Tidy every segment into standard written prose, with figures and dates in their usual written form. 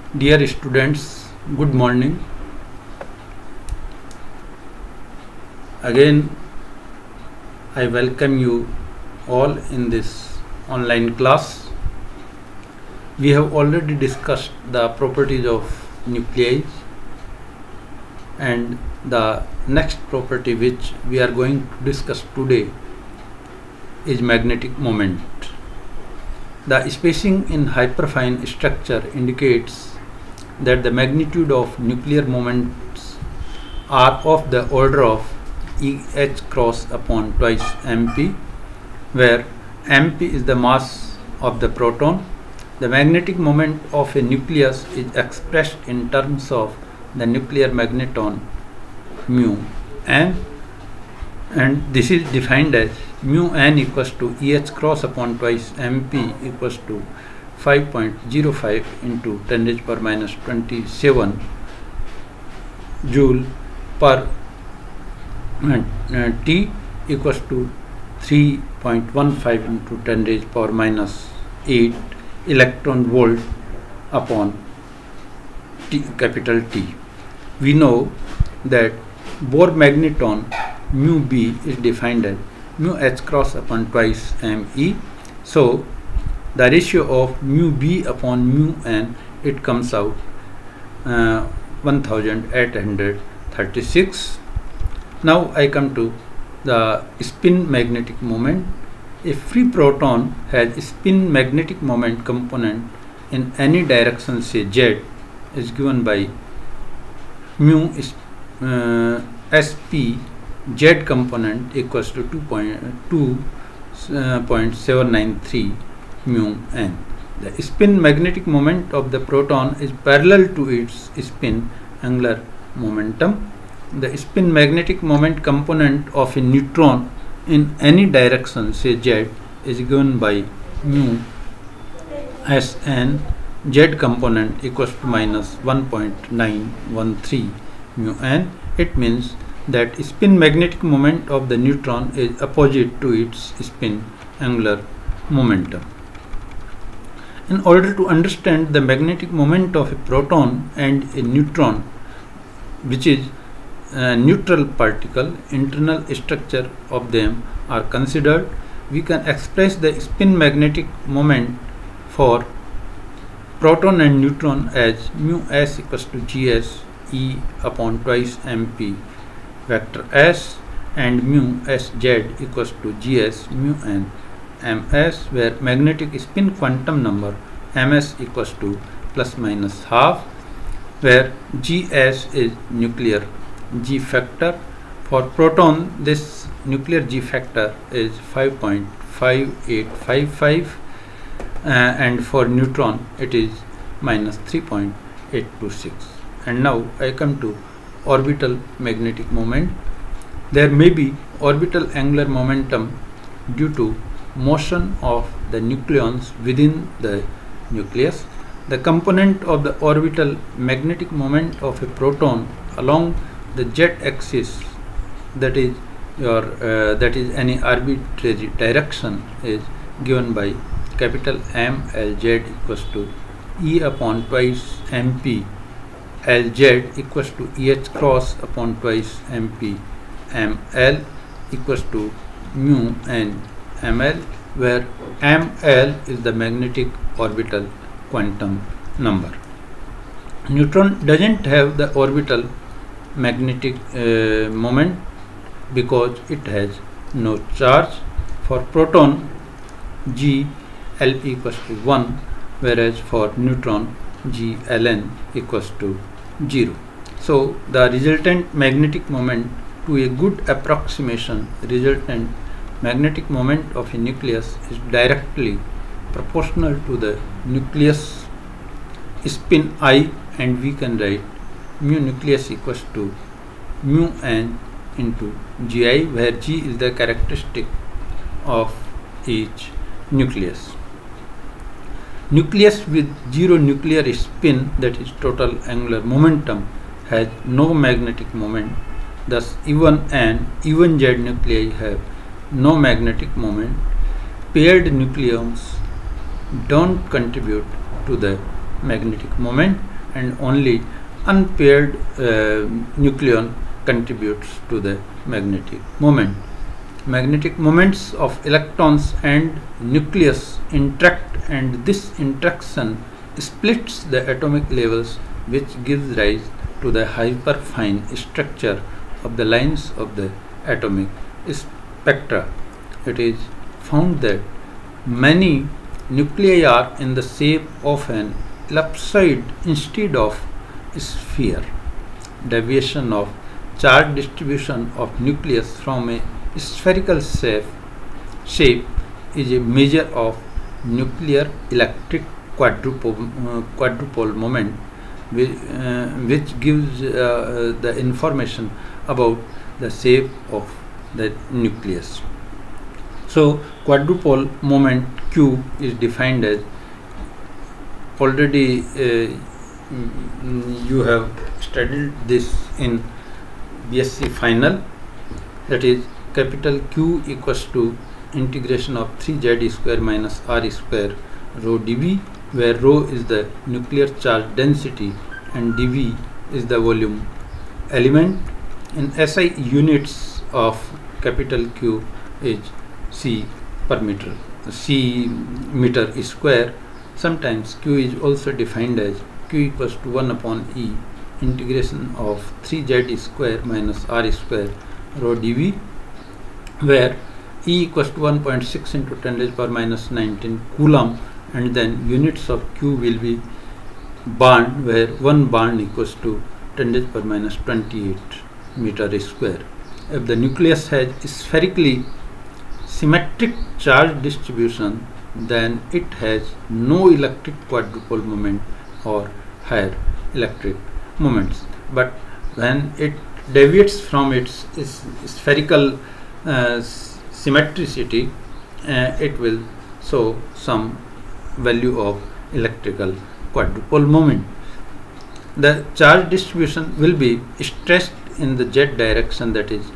Dear students, good morning. Again, I welcome you all in this online class. We have already discussed the properties of nuclei, and the next property which we are going to discuss today is magnetic moment. The spacing in hyperfine structure indicates that the magnitude of nuclear moments are of the order of Eh cross upon twice mp, where mp is the mass of the proton. The magnetic moment of a nucleus is expressed in terms of the nuclear magneton mu n, and this is defined as mu n equals to Eh cross upon twice mp equals to 5.05 into 10 raised power minus 27 joule per T equals to 3.15 into 10 raised power minus 8 electron volt upon T, capital T. We know that Bohr magneton mu B is defined as mu h cross upon twice me. So the ratio of mu B upon mu n, it comes out 1836. Now I come to the spin magnetic moment. A free proton has a spin magnetic moment component in any direction, say z, is given by mu sp z component equals to 2.793 mu n. The spin magnetic moment of the proton is parallel to its spin angular momentum. The spin magnetic moment component of a neutron in any direction, say z, is given by mu Sn z component equals to minus 1.913 mu n. It means that spin magnetic moment of the neutron is opposite to its spin angular momentum. In order to understand the magnetic moment of a proton and a neutron, which is neutral particle, internal structure of them are considered, we can express the spin magnetic moment for proton and neutron as mu s equals to gs E upon twice mp vector s, and mu sz equals to gs mu n ms, where magnetic spin quantum number ms equals to plus minus half, where gs is nuclear G factor. For proton, this nuclear G factor is 5.5855, and for neutron it is minus 3.826. And now I come to orbital magnetic moment. There may be orbital angular momentum due to motion of the nucleons within the nucleus. The component of the orbital magnetic moment of a proton along the z-axis, that is any arbitrary direction, is given by capital M Lz equals to E upon twice mp Lz equals to Eh cross upon twice mp ml equals to mu n ml, where ml is the magnetic orbital quantum number. Neutron doesn't have the orbital magnetic moment because it has no charge. For proton, G Lp equals to 1, whereas for neutron G Ln equals to 0. So the resultant magnetic moment, to a good approximation, resultant magnetic moment of a nucleus is directly proportional to the nucleus spin I, and we can write mu nucleus equals to mu n into Gi, where G is the characteristic of each nucleus. Nucleus with zero nuclear spin, that is total angular momentum, has no magnetic moment. Thus even n, even z nuclei have no magnetic moment. Paired nucleons don't contribute to the magnetic moment. and only unpaired nucleon contributes to the magnetic moment. Magnetic moments of electrons and nucleus interact, and this interaction splits the atomic levels, which gives rise to the hyperfine structure of the lines of the atomic spectra. It is found that many nuclei are in the shape of an ellipsoid instead of sphere. Deviation of charge distribution of nucleus from a spherical shape is a measure of nuclear electric quadrupole moment, which gives the information about the shape of the nucleus. So quadrupole moment Q is defined as, already you have studied this in BSc final, that is capital Q equals to integration of 3z square minus r square rho dV, where rho is the nuclear charge density and dV is the volume element. In SI units of capital Q is C per meter, C meter square. Sometimes Q is also defined as Q equals to 1 upon E integration of 3z square minus r square rho dV, where E equals to 1.6 into 10 raised power minus 19 coulomb, and then units of Q will be barn, where 1 barn equals to 10 raised power minus 28 meter square. If the nucleus has spherically symmetric charge distribution, then it has no electric quadrupole moment or higher electric moments. But when it deviates from its spherical symmetricity, it will show some value of electrical quadrupole moment. The charge distribution will be stressed in the z direction, that is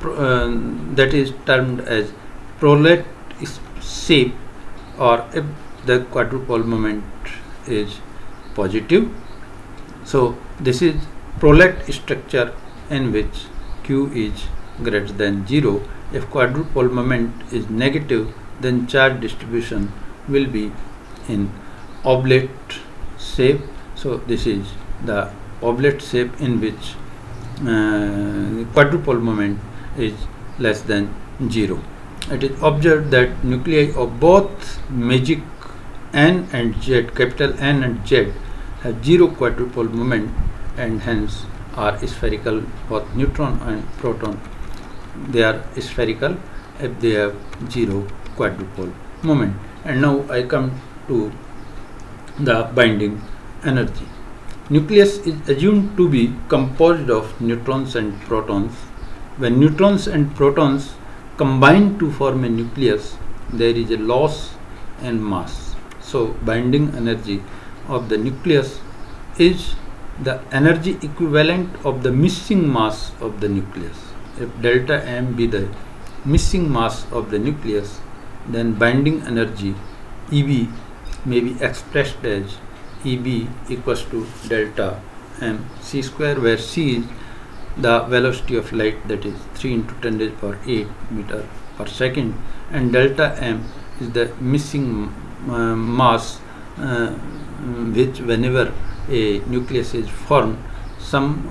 termed as Prolet shape, or if the quadrupole moment is positive. So this is Prolet structure in which Q is greater than 0. If quadrupole moment is negative, then charge distribution will be in oblate shape. So this is the oblate shape in which quadrupole moment is less than 0. It is observed that nuclei of both magic N and Z, capital N and Z, have 0 quadrupole moment and hence are spherical. Both neutron and proton, they are spherical if they have 0 quadrupole moment. And now I come to the binding energy. Nucleus is assumed to be composed of neutrons and protons. When neutrons and protons combine to form a nucleus, there is a loss in mass. So binding energy of the nucleus is the energy equivalent of the missing mass of the nucleus. If delta M be the missing mass of the nucleus, then binding energy EB may be expressed as EB equals to delta M c square, where c is the velocity of light, that is 3 into 10 raised power 8 meter per second, and delta M is the missing mass, which whenever a nucleus is formed, some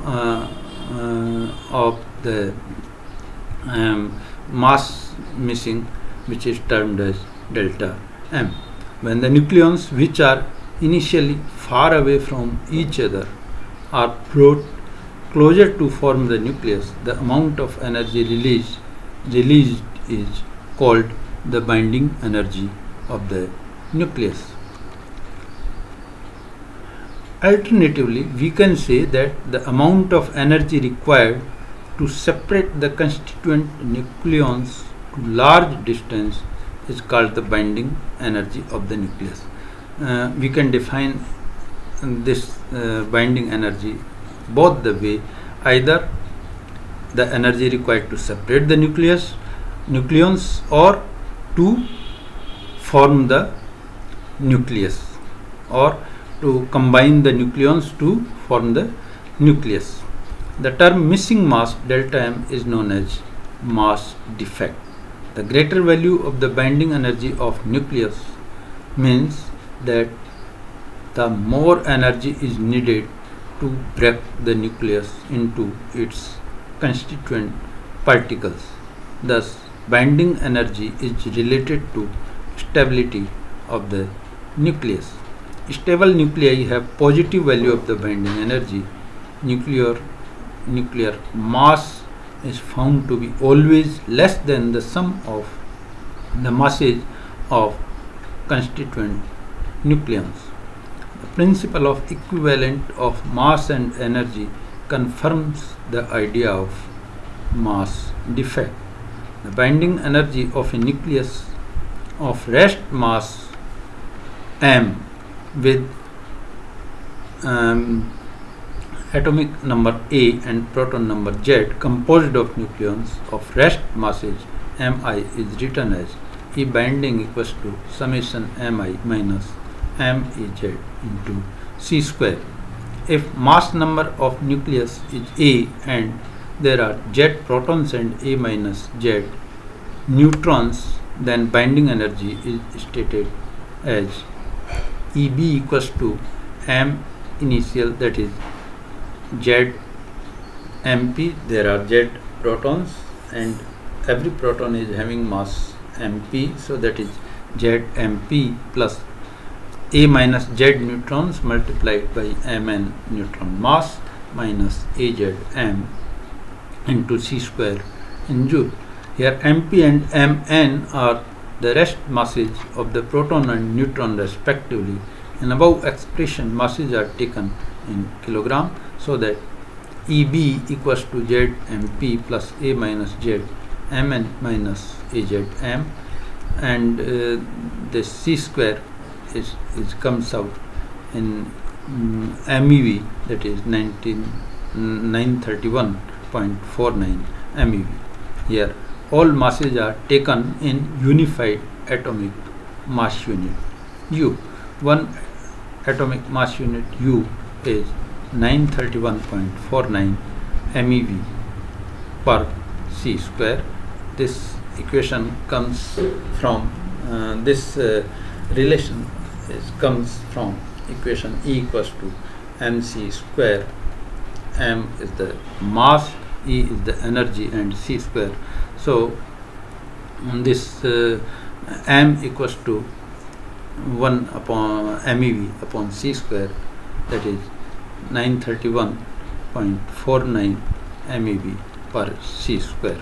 of the mass missing, which is termed as delta M. When the nucleons, which are initially far away from each other, are brought closer to form the nucleus, the amount of energy released is called the binding energy of the nucleus. Alternatively, we can say that the amount of energy required to separate the constituent nucleons to large distance is called the binding energy of the nucleus. We can define this binding energy both the way, either the energy required to separate the nucleons or to form the nucleus, or to combine the nucleons to form the nucleus. The term missing mass delta M is known as mass defect. The greater value of the binding energy of nucleus means that the more energy is needed to break the nucleus into its constituent particles. Thus, binding energy is related to stability of the nucleus. Stable nuclei have positive value of the binding energy. Nuclear mass is found to be always less than the sum of the masses of constituent nucleons. The principle of equivalent of mass and energy confirms the idea of mass defect. The binding energy of a nucleus of rest mass m with atomic number A and proton number Z composed of nucleons of rest masses Mi is written as E binding equals to summation Mi minus Mez into C square. If mass number of nucleus is A and there are Z protons and A minus Z neutrons, then binding energy is stated as Eb equals to M initial, that is Z MP. There are Z protons and every proton is having mass MP, so that is Z MP plus A minus Z neutrons multiplied by Mn neutron mass minus Az M into C square in joule. Here MP and Mn are the rest masses of the proton and neutron respectively. In above expression, masses are taken in kilogram, so that Eb equals to Z MP plus A minus Z Mn minus Az M, and the C square is comes out in MeV, that is 931.49 MeV. Here all masses are taken in unified atomic mass unit U. One atomic mass unit U is 931.49 MeV per C square. This equation comes from relation comes from equation E equals to mc square. M is the mass, E is the energy, and C square. So this M equals to 1 upon MeV upon C square, that is 931.49 MeV per C square.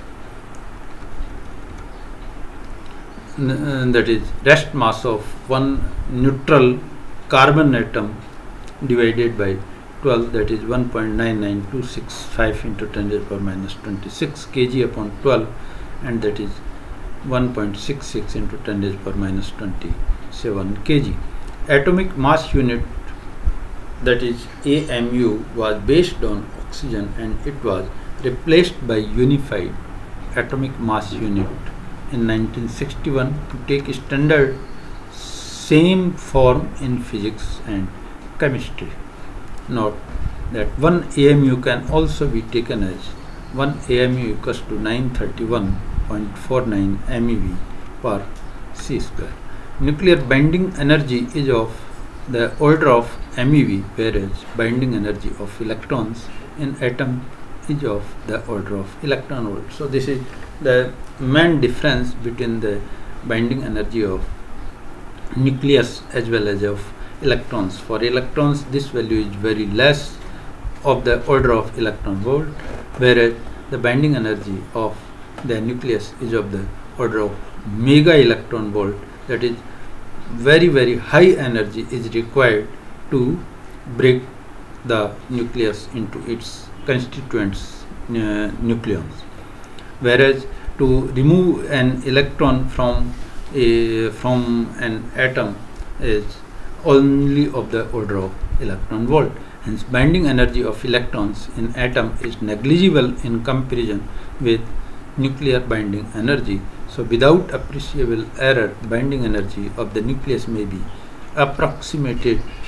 That is rest mass of one neutral carbon atom divided by 12, that is 1.99265 into 10 to the power minus 26 kg upon 12, and that is 1.66 into 10 to the power minus 27 kg. Atomic mass unit, that is AMU, was based on oxygen, and it was replaced by unified atomic mass unit in 1961 to take standard same form in physics and chemistry. Note that 1 AMU can also be taken as 1 AMU equals to 931.49 MeV per C square. Nuclear binding energy is of the order of MeV, whereas binding energy of electrons in atom is of the order of electron volt. So this is the main difference between the binding energy of nucleus as well as of electrons. For electrons, this value is very less, of the order of electron volt, whereas the binding energy of the nucleus is of the order of mega electron volt, that is very high energy is required to break the nucleus into its constituents nucleons, whereas to remove an electron from an atom is only of the order of electron volt. Hence binding energy of electrons in atom is negligible in comparison with nuclear binding energy. So without appreciable error, binding energy of the nucleus may be approximated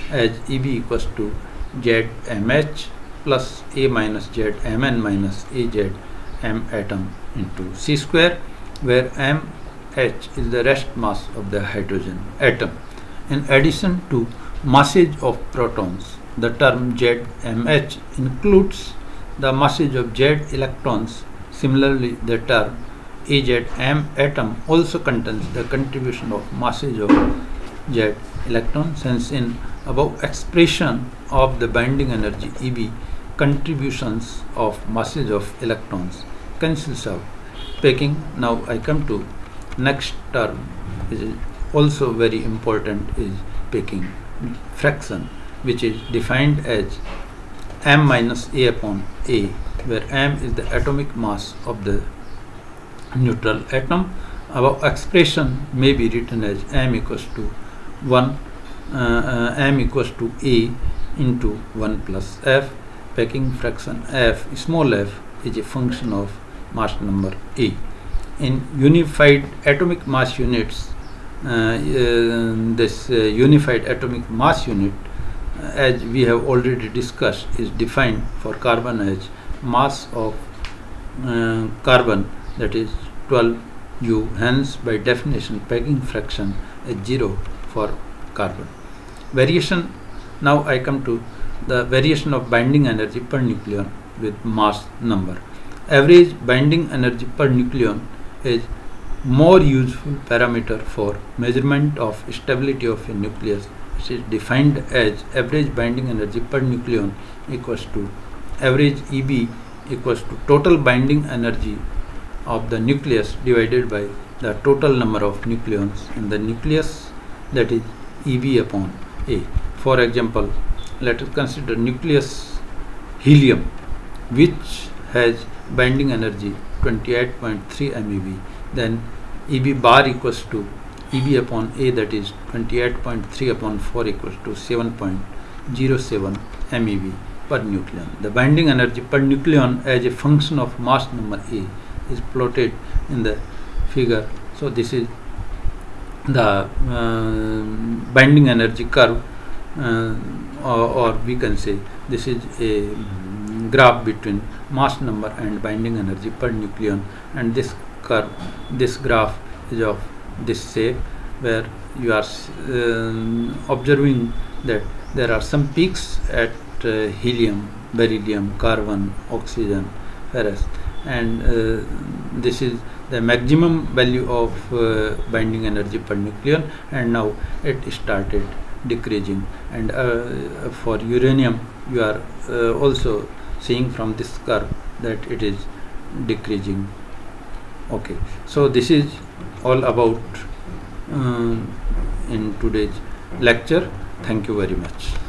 as Eb equals to Zmh plus A minus Zmn minus Az m atom into C square, where mh is the rest mass of the hydrogen atom. In addition to masses of protons, the term Zmh includes the masses of Z electrons. Similarly, the term Azm atom also contains the contribution of masses of Z electrons. Since in above expression of the binding energy Eb, contributions of masses of electrons cancels out. Packing. Now I come to next term, which is also very important, is packing fraction, which is defined as m minus A upon A, where m is the atomic mass of the neutral atom. Our expression may be written as m equals to m equals to A into 1 plus F. Packing fraction F, small f, is a function of mass number A. In unified atomic mass units, this unified atomic mass unit, as we have already discussed, is defined for carbon as mass of carbon, that is 12U. Hence, by definition, packing fraction is 0 for carbon. Variation. Now I come to the variation of binding energy per nucleon with mass number. Average binding energy per nucleon is more useful parameter for measurement of stability of a nucleus. It is defined as average binding energy per nucleon equals to average Eb equals to total binding energy of the nucleus divided by the total number of nucleons in the nucleus, that is Eb upon A. For example, let us consider nucleus helium, which has binding energy 28.3 MeV. Then Eb bar equals to Eb upon A, that is 28.3 upon 4 equals to 7.07 MeV per nucleon. The binding energy per nucleon as a function of mass number A is plotted in the figure. So this is the binding energy curve, or we can say this is a graph between mass number and binding energy per nucleon, and this curve, this graph is of this shape, where you are observing that there are some peaks at helium, beryllium, carbon, oxygen, ferrous, and this is the maximum value of binding energy per nucleon, and now it started decreasing. And for uranium, you are also seeing from this curve that it is decreasing. Okay, so this is all about in today's lecture. Thank you very much.